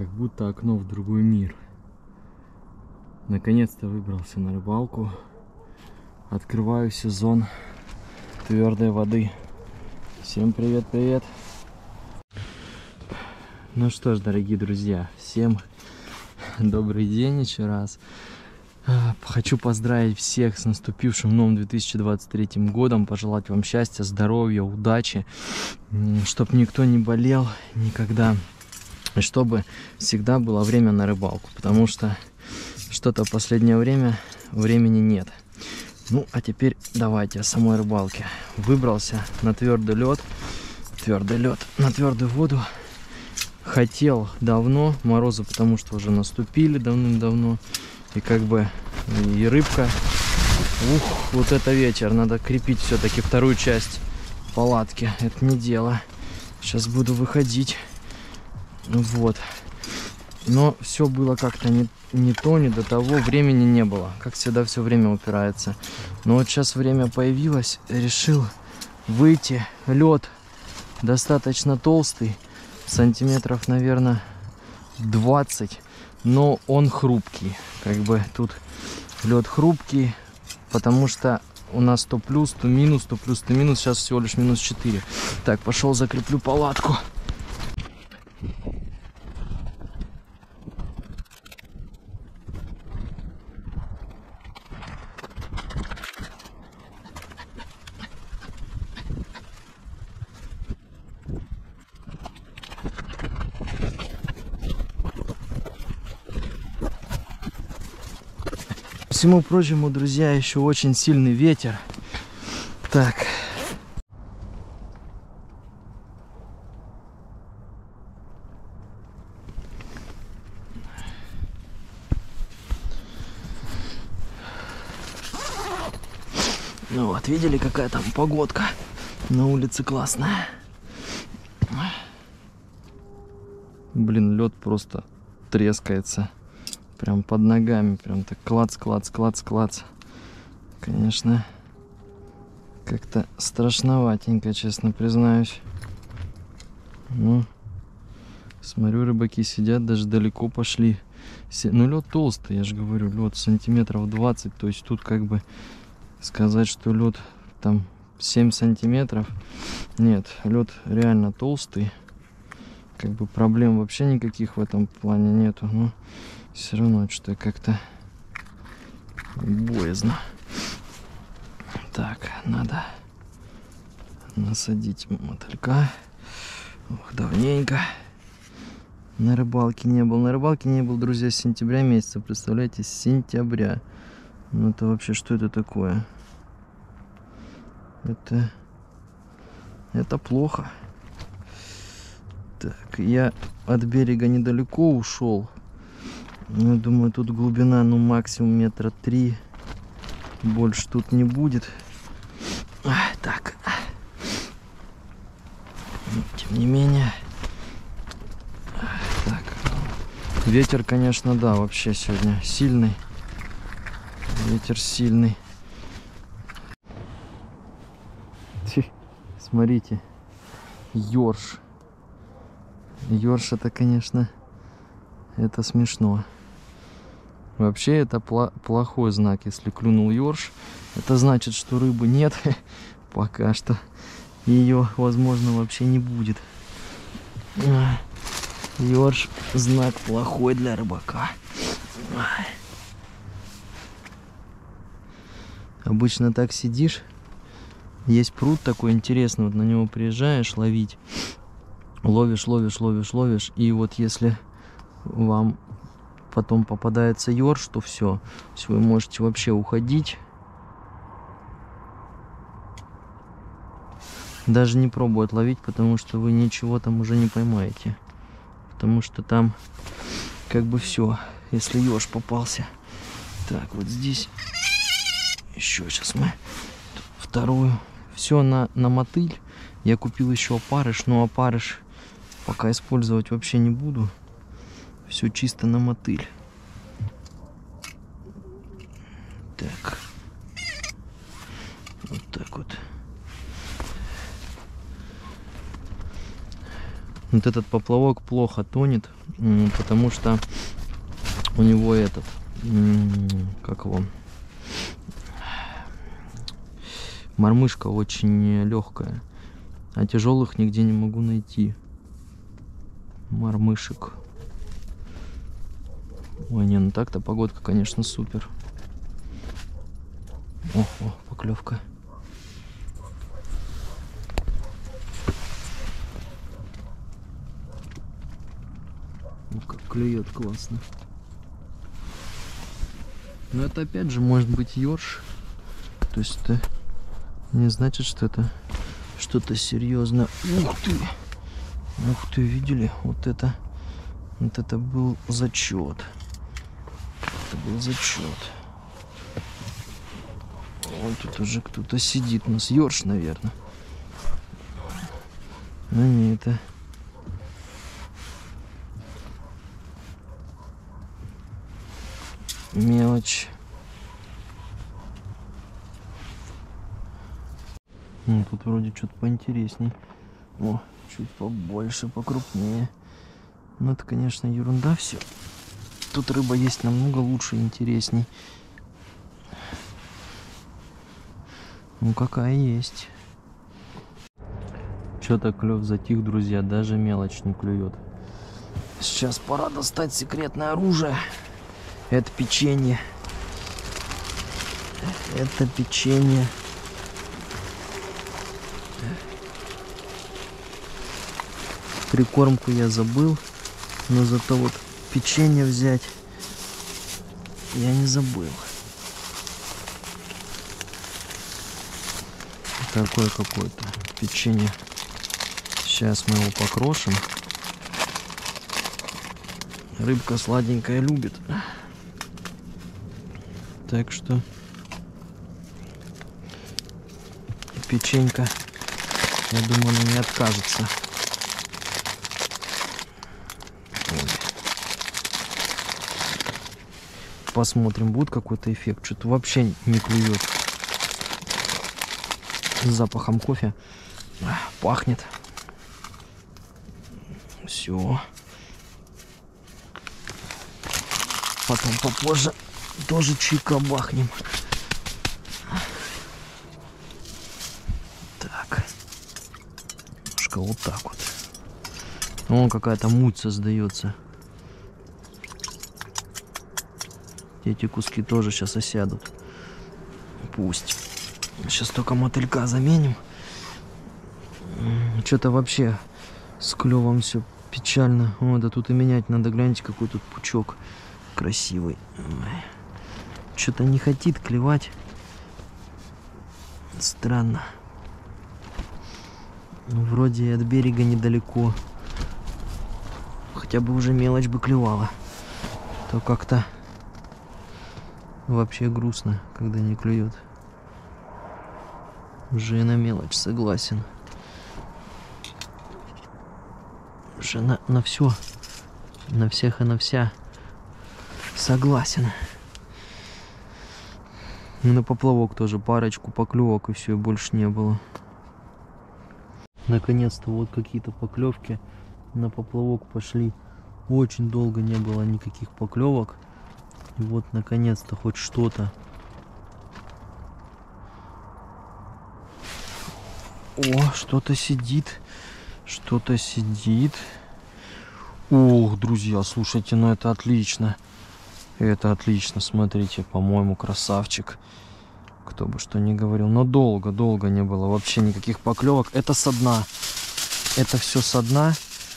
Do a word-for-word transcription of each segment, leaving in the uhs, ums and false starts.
как будто окно в другой мир. Наконец-то выбрался на рыбалку. Открываю сезон твердой воды. Всем привет-привет! Ну что ж, дорогие друзья, всем добрый день еще раз. Хочу поздравить всех с наступившим новым две тысячи двадцать третьим годом, пожелать вам счастья, здоровья, удачи, чтобы никто не болел никогда, и чтобы всегда было время на рыбалку, потому что что-то в последнее время времени нет. Ну, а теперь давайте о самой рыбалке. Выбрался на твердый лед, твердый лед, на твердую воду. Хотел давно, морозы потому что уже наступили давным-давно. И как бы и рыбка. Ух, вот это ветер. Надо крепить все-таки вторую часть палатки. Это не дело. Сейчас буду выходить. Вот. Но все было как-то не, не то, не до того. Времени не было. Как всегда, все время упирается. Но вот сейчас время появилось. Решил выйти. Лед достаточно толстый. Сантиметров, наверное, двадцать. Но он хрупкий. Как бы тут лед хрупкий, потому что у нас то плюс, то минус, то плюс, то минус. Сейчас всего лишь минус четыре. Так, пошел закреплю палатку. Ко всему прочему, друзья, еще очень сильный ветер. Так. Ну вот, видели, какая там погодка? На улице классная. Блин, лед просто трескается. Прям под ногами, прям так клац, клац, клац, клац. Конечно, как-то страшноватенько, честно признаюсь. Ну, смотрю, рыбаки сидят, даже далеко пошли. Ну, лед толстый, я же говорю, лед сантиметров двадцать. То есть тут как бы сказать, что лед там семь сантиметров. Нет, лед реально толстый. Как бы проблем вообще никаких в этом плане нету. Но все равно что-то как-то боязно. Так, надо насадить мотылька. Ох, давненько на рыбалке не был. На рыбалке не был, друзья, с сентября месяца. Представляете, с сентября. Ну это вообще, что это такое? Это... Это плохо. Так, я от берега недалеко ушел. Ну, думаю, тут глубина, ну, максимум метра три. Больше тут не будет. А, так. Но, тем не менее. Так. Ветер, конечно, да, вообще сегодня сильный. Ветер сильный. Смотрите. Ёрш. Ёрш, это, конечно, это смешно. Вообще это плохой знак, если клюнул ёрш. Это значит, что рыбы нет пока что. Ее, возможно, вообще не будет. Ёрш — знак плохой для рыбака. Обычно так сидишь. Есть пруд такой интересный, вот на него приезжаешь ловить. Ловишь, ловишь, ловишь, ловишь. И вот если вам потом попадается ёрш, то все. Вы можете вообще уходить. Даже не пробовать ловить, потому что вы ничего там уже не поймаете. Потому что там как бы все, если ёрш попался. Так, вот здесь еще сейчас мы вторую. Все на, на мотыль. Я купил еще опарыш, но опарыш пока использовать вообще не буду. Все чисто на мотыль. Так. Вот так вот. Вот этот поплавок плохо тонет, потому что у него этот, как его, мормышка очень легкая, а тяжелых нигде не могу найти. Мормышек. Ой, не, ну так-то погодка, конечно, супер. О, о, поклевка. Ну, как клюет классно. Но это опять же может быть ёрш. То есть это не значит, что это что-то серьезное. Ух ты! Ух ты, видели? Вот это, вот это был зачет. Это был зачет. Вот тут уже кто-то сидит. У нас ёрш, наверное. Но не это. Мелочь. Ну, тут вроде что-то поинтересней. О, чуть побольше, покрупнее. Ну, это, конечно, ерунда все. Тут рыба есть намного лучше и интересней. Ну, какая есть. Что-то клев затих, друзья. Даже мелочь не клюет. Сейчас пора достать секретное оружие. Это печенье. Это печенье. Прикормку я забыл, но зато вот печенье взять я не забыл. Такое какое-то печенье. Сейчас мы его покрошим. Рыбка сладенькая любит. Так что печенька, я думаю, она не откажется. Посмотрим, будет какой-то эффект. Что-то вообще не клюет. С запахом кофе пахнет. Все. Потом попозже тоже чайка бахнем. Так. Немножко вот так вот. Вон какая-то муть создается. Эти куски тоже сейчас осядут. Пусть. Сейчас только мотылька заменим. Что-то вообще с клевом все печально. О, да тут и менять надо. Гляньте, какой тут пучок красивый. Что-то не хотит клевать. Странно. Ну, вроде и от берега недалеко. Хотя бы уже мелочь бы клевала. То как-то вообще грустно, когда не клюет. Уже и на мелочь согласен. Уже на, на все. На всех и на вся согласен. И на поплавок тоже парочку поклевок, и все, и больше не было. Наконец-то вот какие-то поклевки на поплавок пошли. Очень долго не было никаких поклевок. И вот наконец-то хоть что-то. О, что-то сидит. Что-то сидит. Ох, друзья, слушайте, ну это отлично. Это отлично, смотрите, по-моему, красавчик. Кто бы что ни говорил. Но долго-долго не было вообще никаких поклевок. Это со дна. Это все со дна.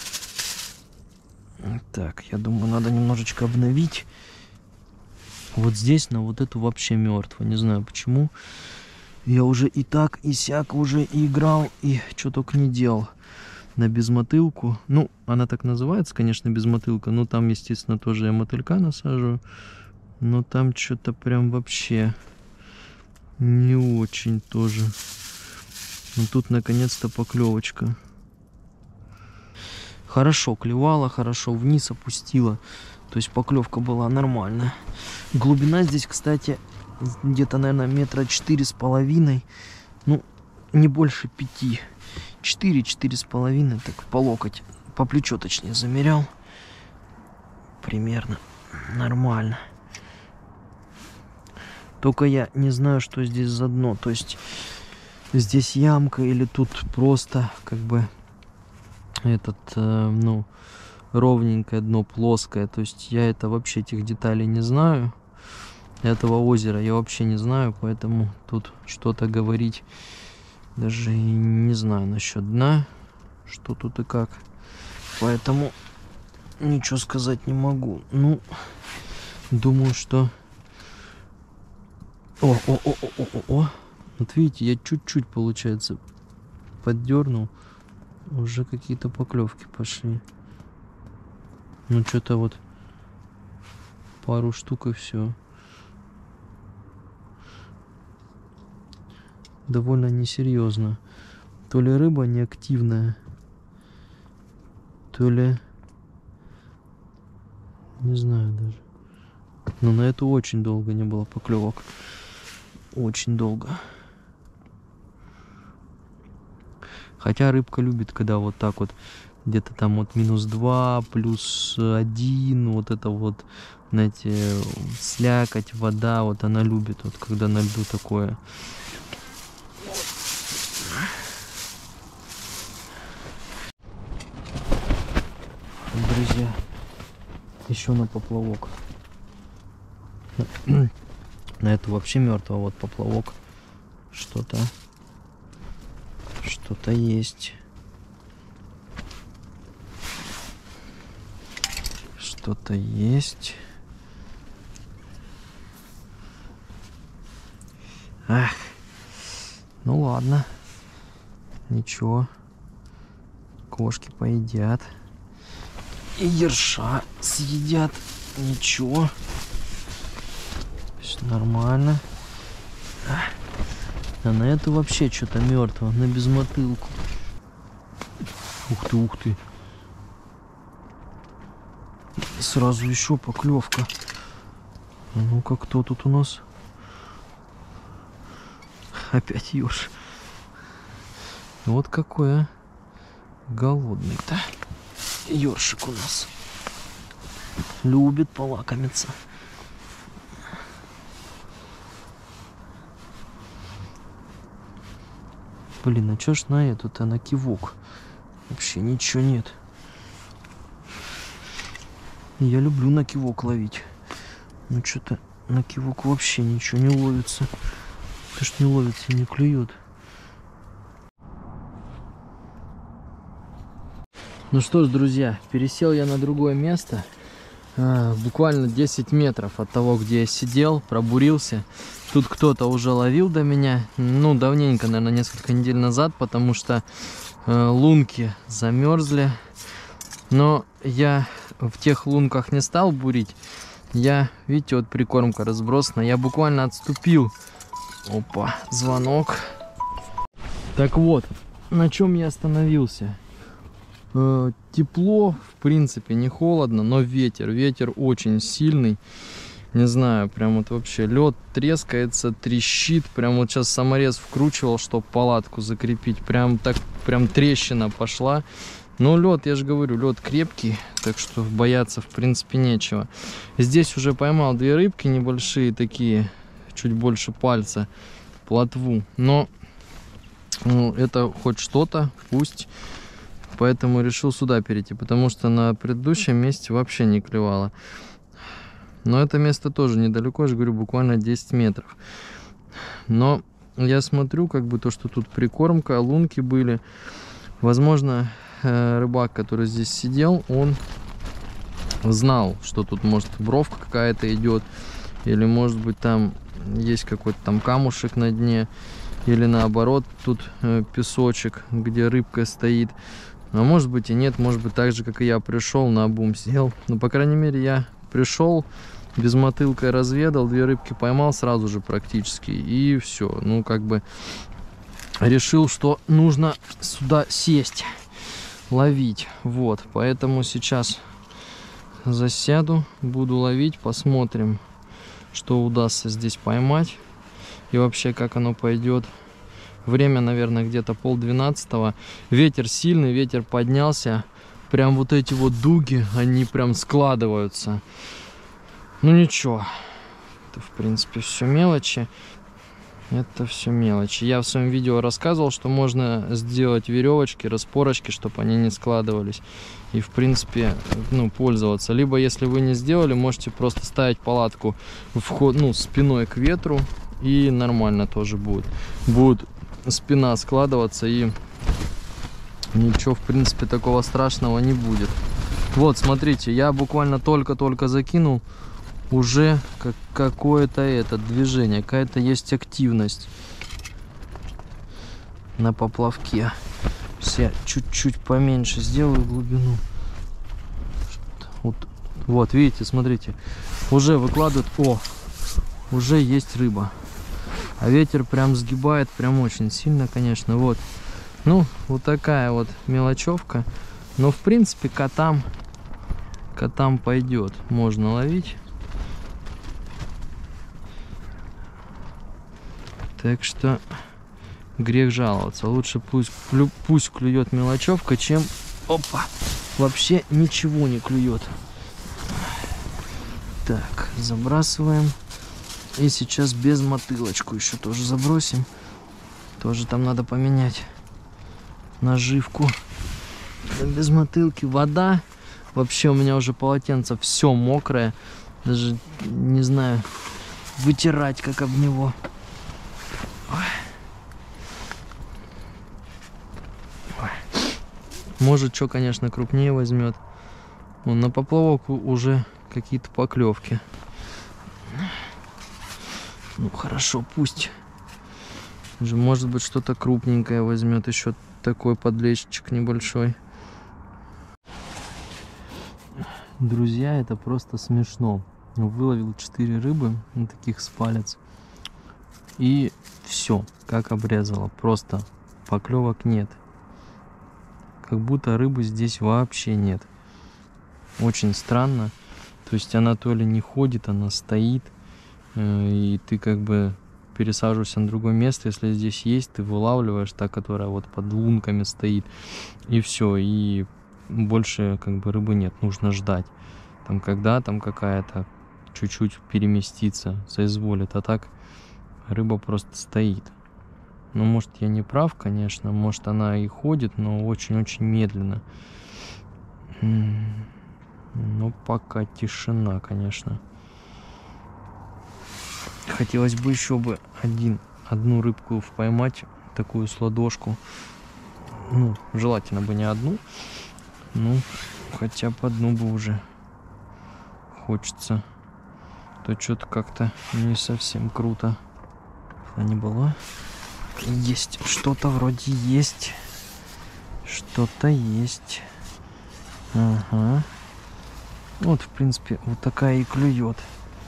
Так, я думаю, надо немножечко обновить. Вот здесь на вот эту вообще мертво. Не знаю почему. Я уже и так, и сяк уже и играл, и что только не делал. На безмотылку. Ну, она так называется, конечно, безмотылка. Но там, естественно, тоже я мотылька насаживаю. Но там что-то прям вообще не очень тоже. Но тут наконец-то поклевочка. Хорошо клевала, хорошо вниз опустила. То есть поклевка была нормальная. Глубина здесь, кстати, где-то, наверное, метра четыре с половиной. Ну, не больше пяти. Четыре, четыре с половиной, так по локоть по плечу точнее замерял. Примерно нормально. Только я не знаю, что здесь за дно. То есть здесь ямка или тут просто как бы этот, э, ну, ровненькое дно, плоское. То есть я это вообще этих деталей не знаю. Этого озера я вообще не знаю, поэтому тут что-то говорить даже не знаю насчет дна, что тут и как. Поэтому ничего сказать не могу. Ну, думаю, что... О, о, о, о, о, о. Вот видите, я чуть-чуть, получается, поддернул. Уже какие-то поклевки пошли. Ну, что-то вот пару штук и все. Довольно несерьезно. То ли рыба неактивная, то ли... Не знаю даже. Но на эту очень долго не было поклевок. Очень долго. Хотя рыбка любит, когда вот так вот где-то там вот минус два, плюс один, вот это вот, знаете, слякоть, вода, вот она любит, вот когда на льду такое. Друзья, еще на поплавок. На эту вообще мертвого вот поплавок. Что-то, что-то есть. Что-то есть. Ах, ну ладно, ничего, кошки поедят. И ерша съедят. Ничего. Все нормально. А на эту вообще что-то мертвое. На безмотылку. Ух ты, ух ты. Сразу еще поклевка. А ну-ка, кто тут у нас? Опять еж. Вот какой, а. Голодный-то. Ёршик у нас любит полакомиться. Блин, а чё ж на эту-то, на кивок вообще ничего нет. Я люблю на кивок ловить. Ну что-то на кивок вообще ничего не ловится. То что не ловится, не клюет. Ну что ж, друзья, пересел я на другое место, а, буквально десять метров от того, где я сидел, пробурился. Тут кто-то уже ловил до меня, ну, давненько, наверное, несколько недель назад, потому что э, лунки замерзли. Но я в тех лунках не стал бурить. Я, видите, вот прикормка разбросана, я буквально отступил. Опа, звонок. Так вот, на чем я остановился. Тепло, в принципе, не холодно, но ветер, ветер очень сильный, не знаю, прям вот вообще лед трескается, трещит, прям вот сейчас саморез вкручивал, чтобы палатку закрепить, прям так, прям трещина пошла. Но лед, я же говорю, лед крепкий, так что бояться в принципе нечего. Здесь уже поймал две рыбки небольшие такие, чуть больше пальца, плотву, но ну, это хоть что-то, пусть. Поэтому решил сюда перейти, потому что на предыдущем месте вообще не клевало. Но это место тоже недалеко, я же говорю, буквально десять метров. Но я смотрю, как бы то, что тут прикормка, лунки были. Возможно, рыбак, который здесь сидел, он знал, что тут может бровка какая-то идет. Или может быть там есть какой-то там камушек на дне. Или наоборот, тут песочек, где рыбка стоит. А может быть и нет, может быть так же, как и я пришел, наобум сел. Но, по крайней мере, я пришел, без мотылкой разведал, две рыбки поймал сразу же практически. И все, ну как бы решил, что нужно сюда сесть, ловить. Вот, поэтому сейчас засяду, буду ловить, посмотрим, что удастся здесь поймать. И вообще, как оно пойдет. Время, наверное, где-то полдвенадцатого. Ветер сильный, ветер поднялся. прям вот эти вот дуги, они прям складываются. Ну ничего, это в принципе все мелочи. Это все мелочи. Я в своем видео рассказывал, что можно сделать веревочки, распорочки, чтобы они не складывались. И в принципе, ну, пользоваться. Либо, если вы не сделали, можете просто ставить палатку вход, ну, спиной к ветру, и нормально тоже будет. Будет спина складываться, и ничего, в принципе, такого страшного не будет. Вот, смотрите, я буквально только-только закинул. Уже как какое-то это движение, какая-то есть активность на поплавке. Я чуть-чуть поменьше сделаю глубину. Вот, вот, видите, смотрите, уже выкладывают. О, уже есть рыба. А ветер прям сгибает, прям очень сильно, конечно. Вот, ну, вот такая вот мелочевка. Но в принципе котам, котам пойдет, можно ловить. Так что грех жаловаться. Лучше пусть, пусть клюет мелочевка, чем опа, вообще ничего не клюет. Так, забрасываем. И сейчас без мотылочку еще тоже забросим. Тоже там надо поменять наживку. Без мотылки вода. Вообще у меня уже полотенце все мокрое. Даже не знаю, вытирать как об него. Может, что, конечно, крупнее возьмет. Вон, на поплавок уже какие-то поклевки. Ну хорошо, пусть. Уже, может быть, что-то крупненькое возьмет. Еще такой подлещик небольшой. Друзья, это просто смешно. Выловил четыре рыбы, на таких с палец. И все, как обрезало. Просто поклевок нет. Как будто рыбы здесь вообще нет. Очень странно. То есть она то ли не ходит, она стоит. И ты как бы пересаживаешься на другое место. Если здесь есть, ты вылавливаешь та, которая вот под лунками стоит. И все. И больше как бы рыбы нет. Нужно ждать. Там когда там какая-то чуть-чуть переместиться, соизволит. А так рыба просто стоит. Ну, может, я не прав, конечно. Может, она и ходит, но очень-очень медленно. Ну, пока тишина, конечно. Хотелось бы еще бы один, одну рыбку поймать, такую с ладошку. Ну, желательно бы не одну. Ну, хотя бы одну бы уже хочется. То что-то как-то не совсем круто. А не было. Есть, что-то вроде есть. Что-то есть. Ага. Вот, в принципе, вот такая и клюет.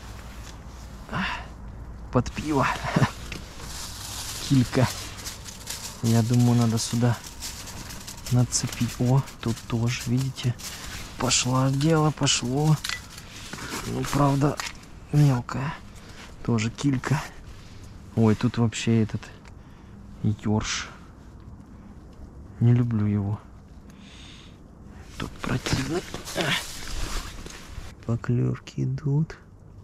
Под пиво. Килька. Я думаю, надо сюда нацепить. О, тут тоже, видите, пошло дело, пошло. Ну, правда, мелкая. Тоже килька. Ой, тут вообще этот ёрш. Не люблю его. Тут противно. Поклевки идут.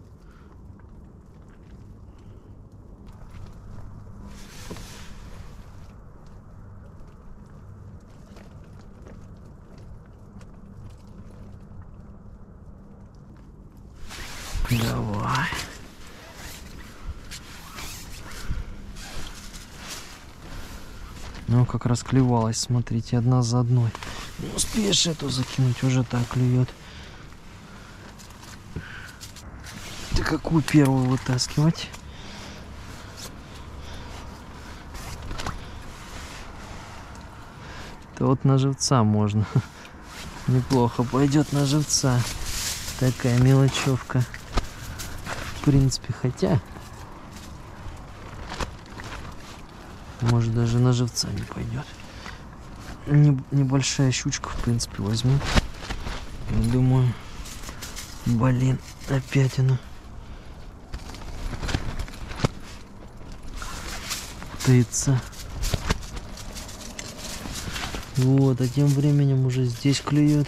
Давай. Ну, как раз клевалась, смотрите, одна за одной. Не успеешь эту закинуть, уже так клюет. Ты какую первую вытаскивать? Это вот на живца можно. Неплохо пойдет на живца. Такая мелочевка. В принципе, хотя... Может, даже на живца не пойдет. Не, небольшая щучка, в принципе, возьму. Я думаю, блин, опять она путается. Вот, а тем временем уже здесь клюет.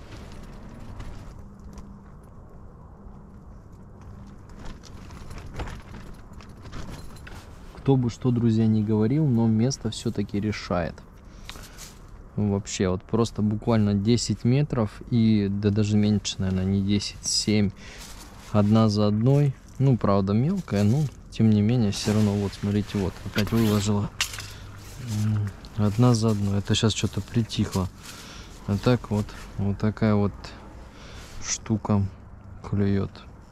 Кто бы что, друзья, не говорил, но место все-таки решает. Вообще, вот просто буквально десять метров и, да даже меньше, наверное, не десять, семь. Одна за одной. Ну, правда, мелкая, но тем не менее, все равно, вот, смотрите, вот, опять выложила. Одна за одной. Это сейчас что-то притихло. А так вот, вот такая вот штука клюет.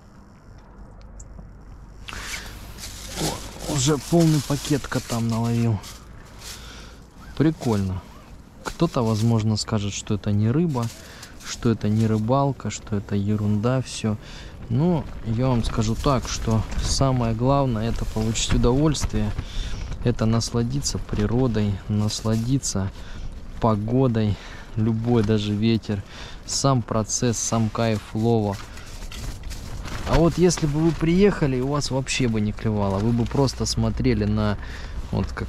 Уже полный пакет котам наловил. Прикольно. Кто-то, возможно, скажет, что это не рыба, что это не рыбалка, что это ерунда все. Но я вам скажу так, что самое главное — это получить удовольствие, это насладиться природой, насладиться погодой, любой даже ветер, сам процесс, сам кайф лова. А вот если бы вы приехали, и у вас вообще бы не клевало, вы бы просто смотрели на, вот как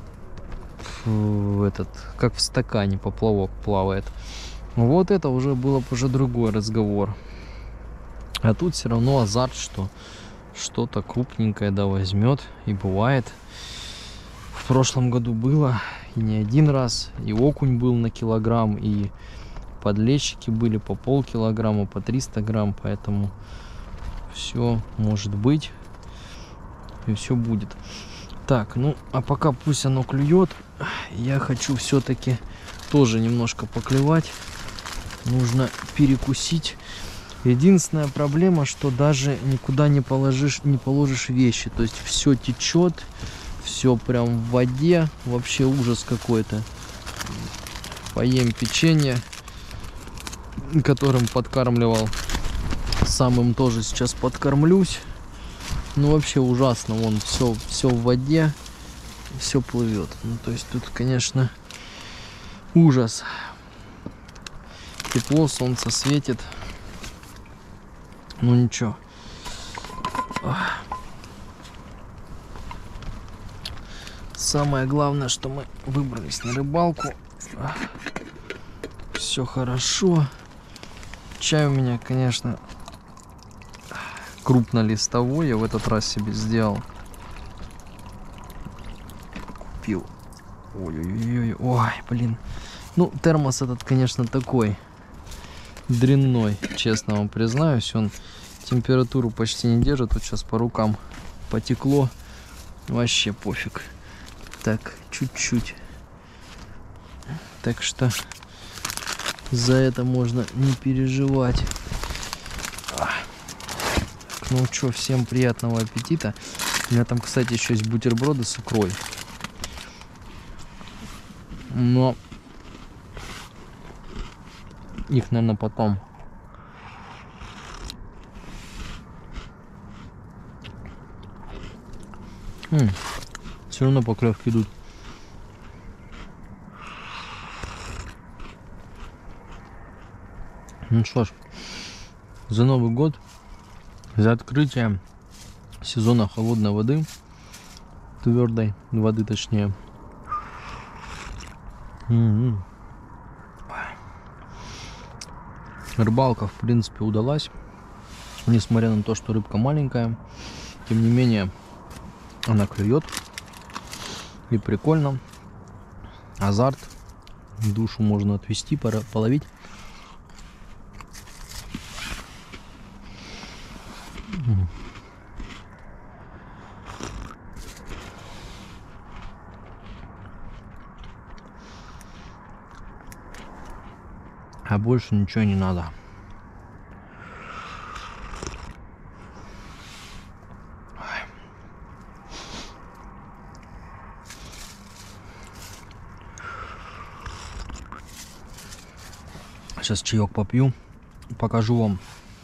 в этот, как в стакане поплавок плавает. Вот это уже было бы уже другой разговор. А тут все равно азарт, что что-то крупненькое да возьмет, и бывает. В прошлом году было и не один раз, и окунь был на килограмм, и подлещики были по полкилограмма, по триста грамм, поэтому все может быть и все будет. Так, ну а пока пусть оно клюет, я хочу все-таки тоже немножко поклевать. Нужно перекусить. Единственная проблема, что даже никуда не положишь, не положишь вещи. То есть все течет, все прям в воде. Вообще ужас какой-то. Поем печенье, которым подкармливал. Самым тоже сейчас подкормлюсь. Ну вообще ужасно. Вон все, все в воде, все плывет. Ну то есть тут, конечно, ужас. Тепло, солнце светит. Ну ничего. Самое главное, что мы выбрались на рыбалку. Все хорошо. Чай у меня, конечно, крупнолистовой. Я в этот раз себе сделал. Купил. Ой-ой-ой. Ой, блин. Ну, термос этот, конечно, такой дрянной, честно вам признаюсь. Он температуру почти не держит. Вот сейчас по рукам потекло. Вообще пофиг. Так, чуть-чуть. Так что за это можно не переживать. Ну что, всем приятного аппетита. У меня там, кстати, еще есть бутерброды с икрой. Но их, наверное, потом. М-м, все равно поклевки идут. Ну что ж, за Новый год, за открытие сезона холодной воды, твердой воды точнее. М-м. Рыбалка, в принципе, удалась. Несмотря на то, что рыбка маленькая, тем не менее она клюет. И прикольно. Азарт. Душу можно отвести, пора половить. А больше ничего не надо. Сейчас чаек попью, покажу вам,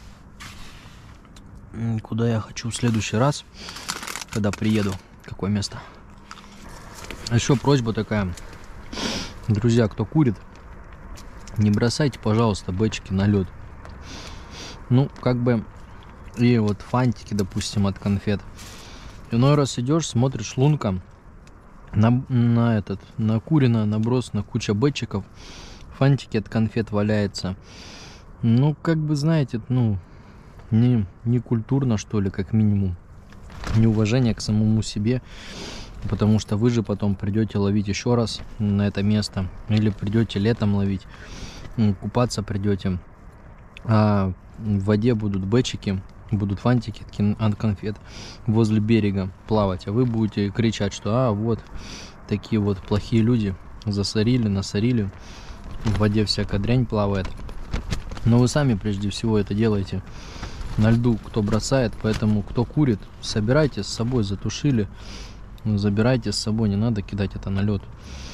куда я хочу в следующий раз, когда приеду, какое место. Еще просьба такая, друзья, кто курит, не бросайте, пожалуйста, бэчики на лед. Ну, как бы, и вот фантики, допустим, от конфет. Иной раз идешь, смотришь, лунка На, на этот, накурено, набросано куча бэтчиков. Фантики от конфет валяется. Ну, как бы, знаете, ну, не, не культурно, что ли, как минимум. Неуважение к самому себе. Потому что вы же потом придете ловить еще раз на это место. Или придете летом ловить. Купаться придете. А в воде будут бэтчики, будут фантики от конфет возле берега плавать. А вы будете кричать, что а, вот такие вот плохие люди засорили, насорили. В воде всякая дрянь плавает. Но вы сами прежде всего это делаете на льду, кто бросает. Поэтому кто курит, собирайте с собой, затушили, забирайте с собой, не надо кидать это на лед.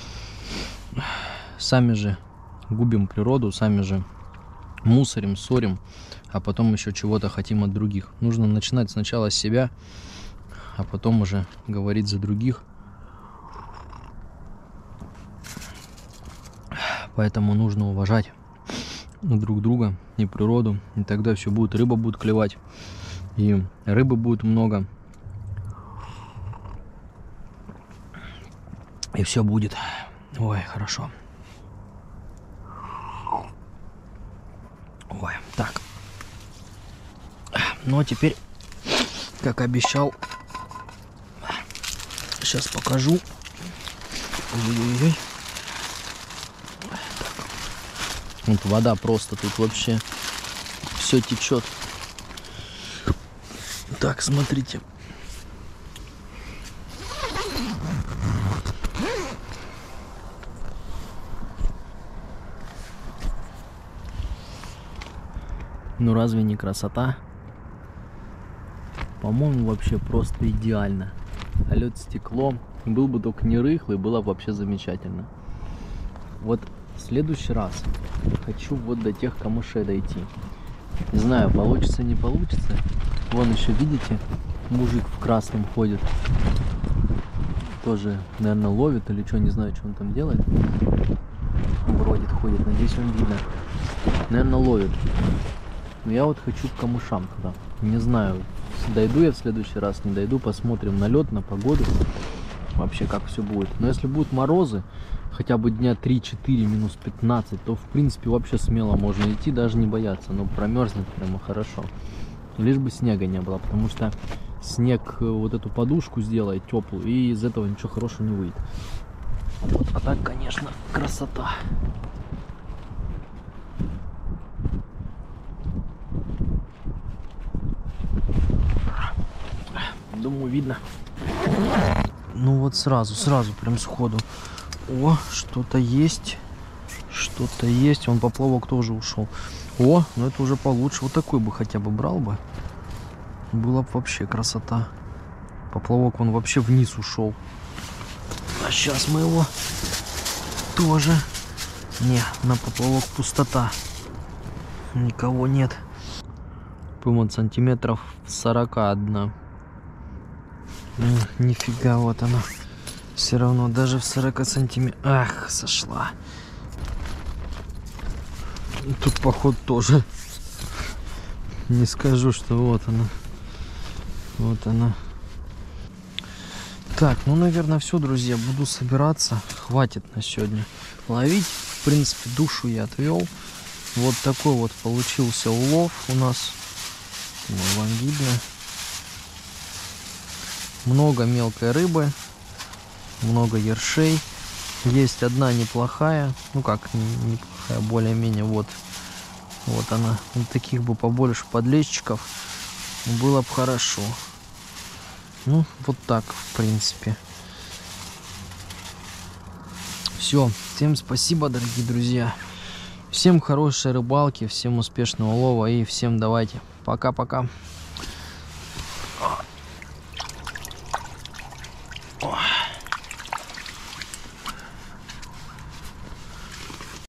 Сами же губим природу, сами же мусорим, ссорим, а потом еще чего-то хотим от других. Нужно начинать сначала с себя, а потом уже говорить за других. Поэтому нужно уважать друг друга и природу, и тогда все будет, рыба будет клевать, и рыбы будет много, и все будет. Ой, хорошо. Ой, так. Ну а теперь, как обещал, сейчас покажу. Ой-ой-ой. Вот вода просто тут вообще все течет. Так, смотрите. Ну разве не красота? По-моему, вообще просто идеально. А лед стеклом. Был бы только не рыхлый, было бы вообще замечательно. Вот в следующий раз хочу вот до тех камышей дойти. Не знаю, получится, не получится. Вон еще, видите, мужик в красном ходит. Тоже, наверное, ловит или что, не знаю, что он там делает. Бродит, ходит, надеюсь, он видно. Наверное, ловит. Но я вот хочу к камышам туда. Не знаю, дойду я в следующий раз, не дойду, посмотрим на лед, на погоду. Вообще, как все будет. Но если будут морозы, хотя бы дня три-четыре, минус пятнадцать, то в принципе вообще смело можно идти, даже не бояться. Но промерзнет прямо хорошо. Лишь бы снега не было, потому что снег вот эту подушку сделает теплую, и из этого ничего хорошего не выйдет. Вот. А так, конечно, красота. Думаю, видно. Ну вот сразу, сразу, прям сходу. О, что-то есть. Что-то есть. Вон поплавок тоже ушел. О, ну это уже получше. Вот такой бы хотя бы брал бы. Была бы вообще красота. Поплавок он вообще вниз ушел. А сейчас мы его тоже. Не, на поплавок пустота. Никого нет. По-моему, сантиметров сорок одна. Нифига, вот она. Все равно даже в сорока сантиметрах. Ах, сошла. Тут поход тоже. Не скажу, что вот она. Вот она. Так, ну, наверное, все, друзья. Буду собираться. Хватит на сегодня ловить. В принципе, душу я отвел. Вот такой вот получился улов у нас. Ну, вам видно. Много мелкой рыбы, много ершей. Есть одна неплохая, ну как неплохая, более-менее, вот, вот она. Вот таких бы побольше подлещиков было бы хорошо. Ну, вот так, в принципе. Все, всем спасибо, дорогие друзья. Всем хорошей рыбалки, всем успешного лова и всем давайте. Пока-пока.